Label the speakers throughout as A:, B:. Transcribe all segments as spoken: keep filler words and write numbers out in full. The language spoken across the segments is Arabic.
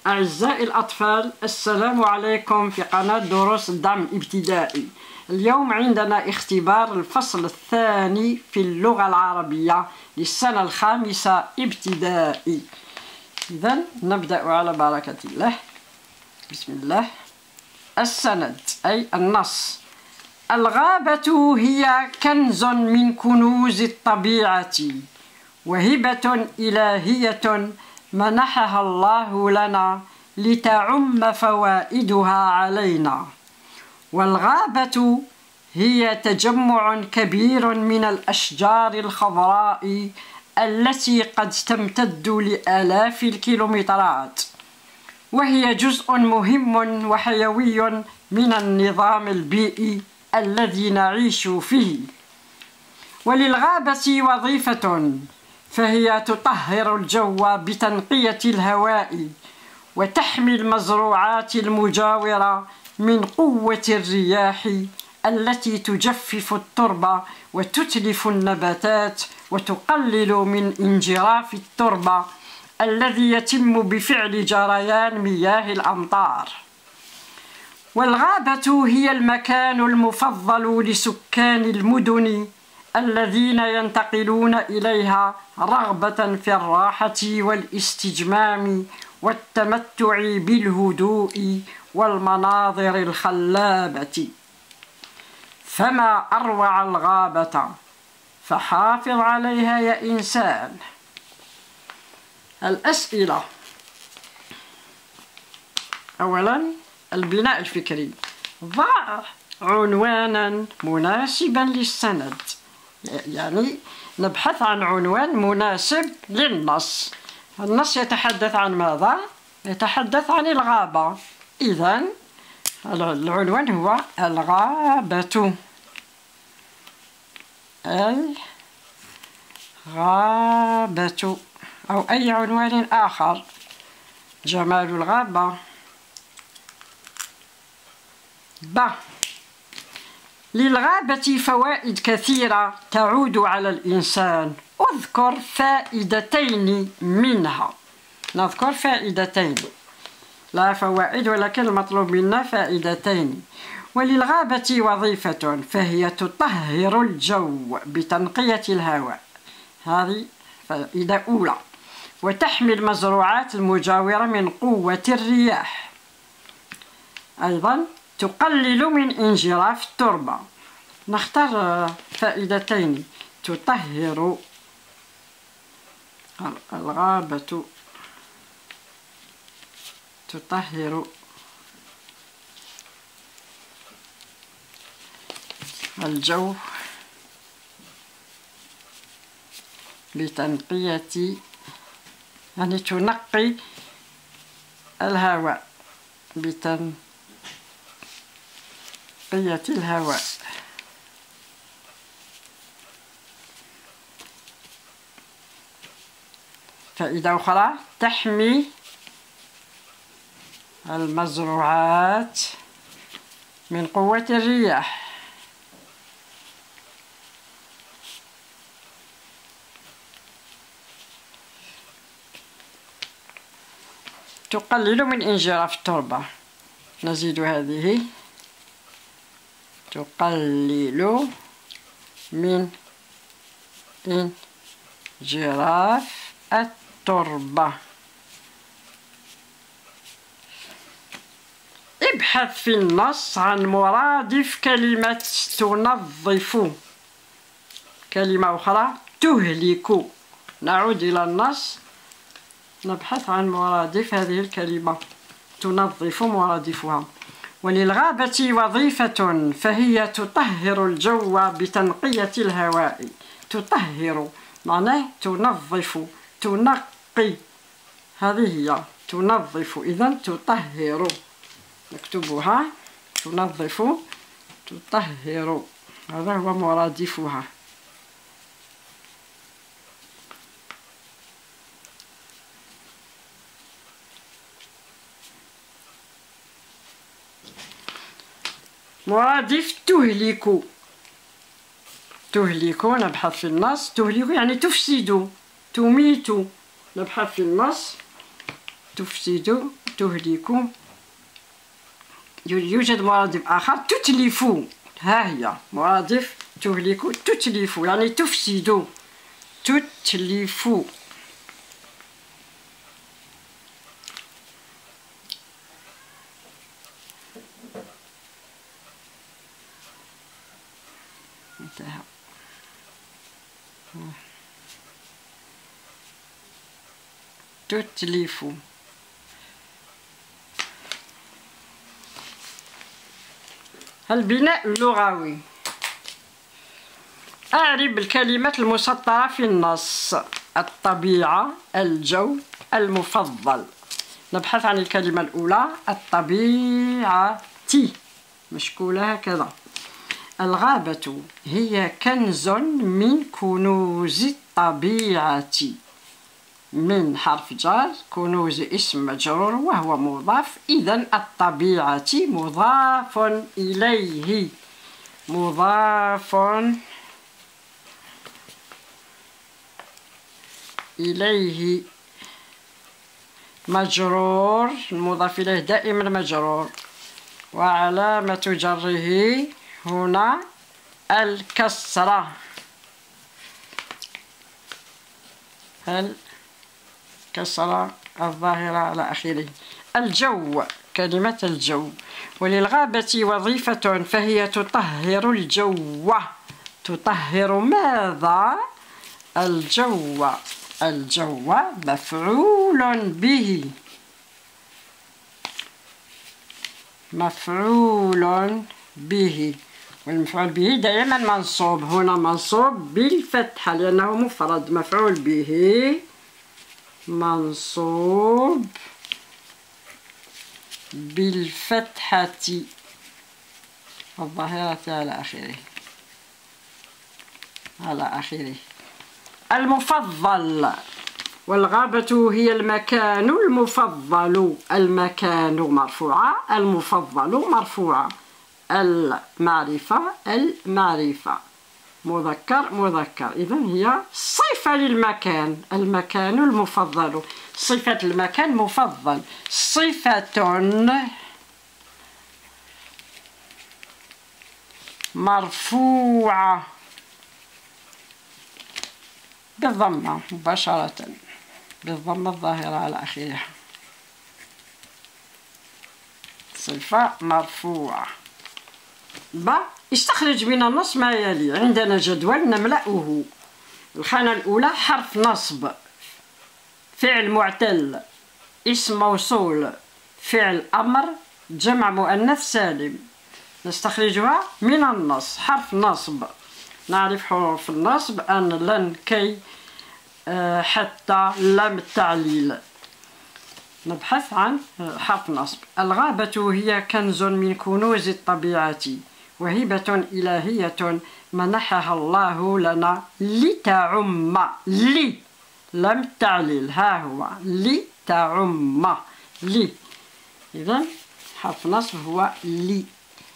A: أعزائي الأطفال، السلام عليكم في قناة دروس الدعم الابتدائي. اليوم عندنا اختبار الفصل الثاني في اللغة العربية للسنة الخامسة ابتدائي. إذن نبدأ على بركة الله. بسم الله. السند أي النص: الغابة هي كنز من كنوز الطبيعة، وهبة إلهية منحها الله لنا لتعم فوائدها علينا. والغابة هي تجمع كبير من الأشجار الخضراء التي قد تمتد لآلاف الكيلومترات، وهي جزء مهم وحيوي من النظام البيئي الذي نعيش فيه. وللغابة وظيفة، فهي تطهر الجو بتنقية الهواء، وتحمي المزروعات المجاورة من قوة الرياح التي تجفف التربة وتتلف النباتات وتقلل من انجراف التربة الذي يتم بفعل جريان مياه الأمطار. والغابة هي المكان المفضل لسكان المدن الذين ينتقلون إليها رغبة في الراحة والاستجمام والتمتع بالهدوء والمناظر الخلابة. فما أروع الغابة، فحافظ عليها يا إنسان. الأسئلة: أولا، البناء الفكري. ضع عنوانا مناسبا للسند، يعني نبحث عن عنوان مناسب للنص. النص يتحدث عن ماذا؟ يتحدث عن الغابة، إذن العنوان هو الغابة. الغابة أو أي عنوان آخر. جمال الغابة. ب. للغابة فوائد كثيرة تعود على الإنسان. اذكر فائدتين منها. نذكر فائدتين، لا فوائد ولكن المطلوب منا فائدتين. وللغابة وظيفة، فهي تطهر الجو بتنقية الهواء، هذه فائدة أولى. وتحمي المزروعات المجاورة من قوة الرياح، أيضا تقلل من انجراف التربة. نختار فائدتين: تطهر الغابة تطهر الجو بتنقية، يعني تنقي الهواء بتنقية الهواء. فائدة أخرى: تحمي المزروعات من قوة الرياح. تقلل من انجراف التربة. نزيد هذه: تقلل من انجراف التربة. ابحث في النص عن مرادف كلمة تنظف. كلمة أخرى: تهلك. نعود إلى النص، نبحث عن مرادف هذه الكلمة تنظف، مرادفها. وللغابة وظيفة، فهي تطهر الجو بتنقية الهواء. تطهر معناه تنظف، تنقي، هذه هي تنظف، إذن تطهر. نكتبها: تنظف، تطهر، هذا هو مرادفها. مرادف: تهلك. تهلك، نبحث في النص. تهلك يعني تفسد، تميت. نبحث في النص: تفسد، تهلك. يوجد مرادف آخر تتلف، ها هي مرادف تهلك تتلف يعني تفسد، تتلف. انتهى. تتلف. البناء اللغوي. أعرب الكلمات المسطرة في النص: الطبيعة، الجو، المفضل. نبحث عن الكلمة الأولى: الطبيعة، مشكولة هكذا. الغابة هي كنز من كنوز الطبيعة. من حرف جر، كنوز اسم مجرور وهو مضاف، إذن الطبيعة مضاف إليه، مضاف إليه مجرور، المضاف إليه دائما مجرور، وعلامة جره هنا الكسرة، الكسرة الظاهرة على آخره. الجو، كلمة الجو. وللغابة وظيفة فهي تطهر الجو. تطهر ماذا؟ الجو. الجو مفعول به، مفعول به، والمفعول به دائما منصوب، هنا منصوب بالفتحة لأنه مفرد، مفعول به منصوب بالفتحة الظاهرة على آخره، على آخره. المفضل. والغابة هي المكان المفضل، المكان مرفوعة، المفضل مرفوعة. المعرفة، المعرفة مذكر مذكر، إذن هي صفة للمكان، المكان المفضل، صفة المكان مفضل، صفة مرفوعة بالضمة مباشرة، بالضمة الظاهرة على آخرها، صفة مرفوعة. ب. استخرج من النص ما يلي. عندنا جدول نملأه. الخانة الأولى: حرف نصب، فعل معتل، اسم موصول، فعل أمر، جمع مؤنث سالم. نستخرجها من النص. حرف نصب، نعرف حروف النصب: أن، لن، كي، حتى، لام التعليل. نبحث عن حرف نصب. الغابة هي كنز من كنوز الطبيعة وهبة إلهية منحها الله لنا لتعم، لي، لم التعليل، ها هو لتعم، لي. إذن حرف نصب هو لي،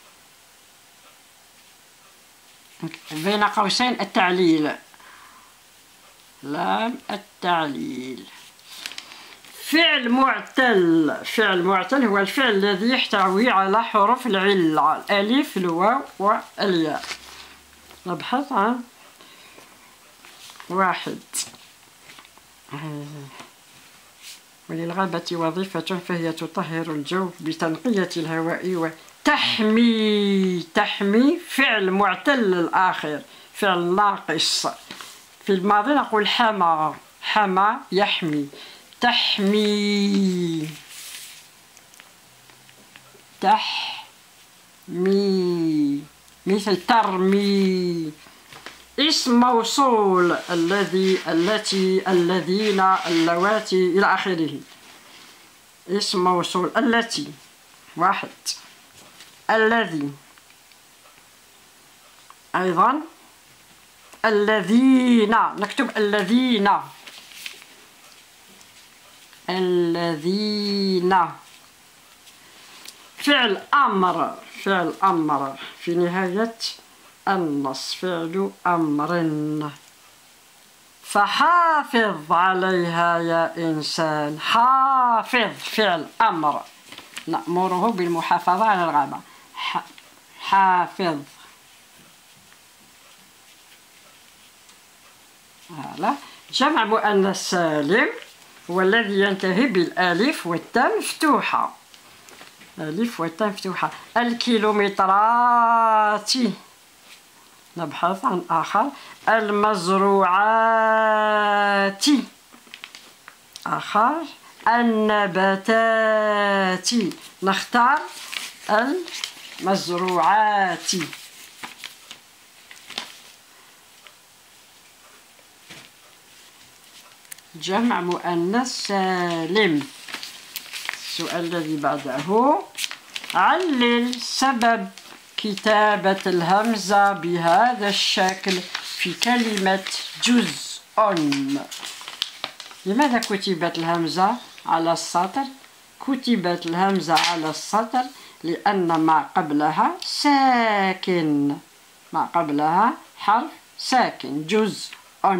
A: بين قوسين التعليل، لام التعليل. فعل معتل. فعل معتل هو الفعل الذي يحتوي على حروف العلة: الألف، الواو، والياء. نبحث عن واحد. وللغابة وظيفة فهي تطهر الجو بتنقية الهواء وتحمي. تحمي فعل معتل الآخر، فعل ناقص. في الماضي نقول حمى، حمى يحمي. تحمي، تحمي، مثل ترمي. اسم موصول: الذي، التي، الذين، اللواتي إلى آخره. اسم موصول: التي، واحد. الذي، أيضا الذين، نكتب الذين، الذين. فعل أمر، فعل أمر في نهاية النص، فعل أمر. فحافظ عليها يا إنسان. حافظ فعل أمر نأمره بالمحافظة على الغابة. حافظ. هذا جمع مؤنث سالم هو الذي ينتهي بالألف والتاء مفتوحة. ألف والتاء مفتوحة. الكيلومترات. نبحث عن آخر. المزروعات. آخر. النباتات. نختار المزروعات. جمع مؤنث سالم. السؤال الذي بعده. علل سبب كتابة الهمزة بهذا الشكل في كلمة جزء. لماذا كتبت الهمزة على السطر؟ كتبت الهمزة على السطر لأن ما قبلها ساكن. ما قبلها حرف ساكن. جزء.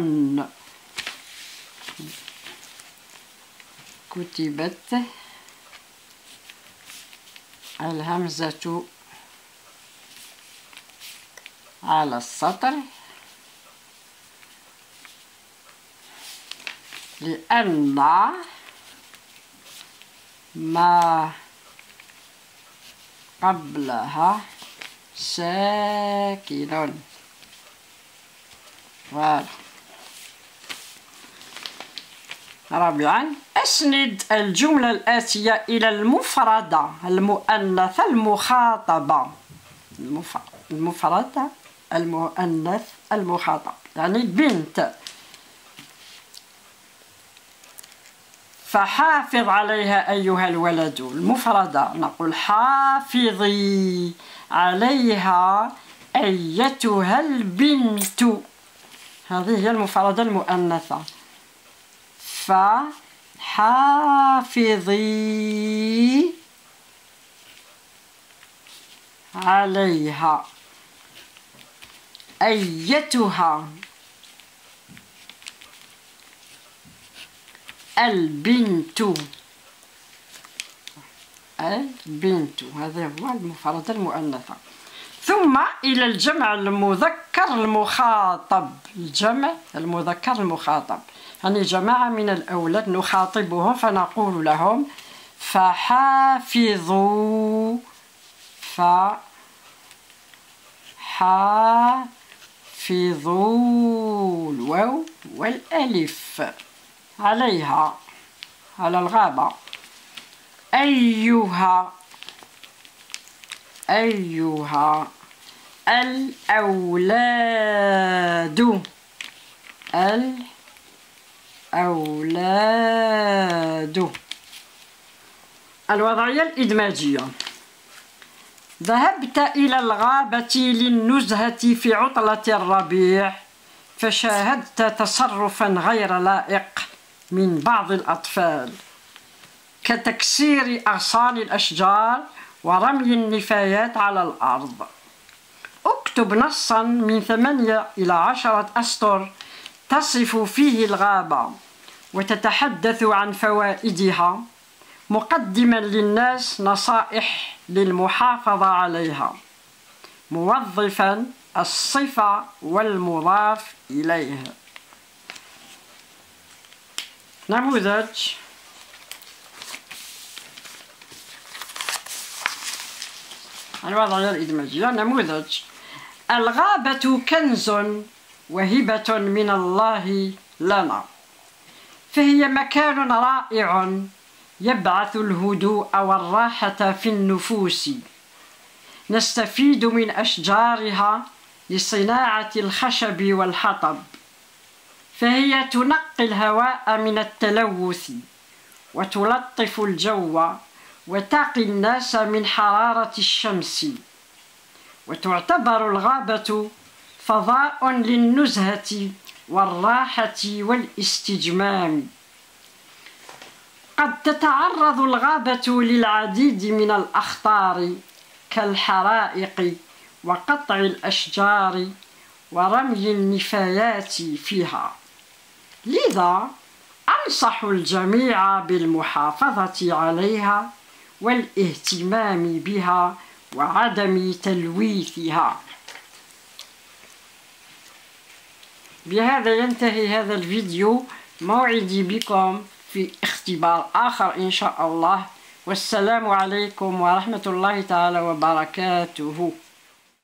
A: كتبت الهمزة على السطر لأن ما قبلها ساكن. رابعا أسند الجملة الآتية إلى المفردة المؤنثة المخاطبة. المفردة المؤنث المخاطب يعني بنت. فحافظ عليها أيها الولد. المفردة نقول حافظي عليها أيتها البنت. هذه هي المفردة المؤنثة. فحافظي عليها أيتها البنت. البنت هذا هو المفردة المؤنثة. ثم إلى الجمع المذكر المخاطب. الجمع المذكر المخاطب يعني جماعة من الأولاد نخاطبهم فنقول لهم فحافظوا. فحافظوا الواو والألف عليها على الغابة. أيها أيها الأولاد. الأولاد. الوضعية الإدماجية. ذهبت إلى الغابة للنزهة في عطلة الربيع فشاهدت تصرفا غير لائق من بعض الأطفال كتكسير أغصان الأشجار ورمي النفايات على الأرض. اكتب نصا من ثمانية إلى عشرة أسطر تصف فيه الغابة وتتحدث عن فوائدها مقدما للناس نصائح للمحافظة عليها موظفا الصفة والمضاف إليه. نموذج. الوضعية الإدماجية. نموذج. الغابة كنز وهبة من الله لنا فهي مكان رائع يبعث الهدوء والراحة في النفوس. نستفيد من أشجارها لصناعة الخشب والحطب فهي تنقي الهواء من التلوث وتلطف الجو وتقي الناس من حرارة الشمس. وتعتبر الغابة فضاء للنزهة والراحة والاستجمام. قد تتعرض الغابة للعديد من الأخطار كالحرائق وقطع الأشجار ورمي النفايات فيها لذا أنصح الجميع بالمحافظة عليها والاهتمام بها وعدم تلويثها. بهذا ينتهي هذا الفيديو. موعدي بكم في اختبار آخر إن شاء الله، والسلام عليكم ورحمة الله تعالى وبركاته.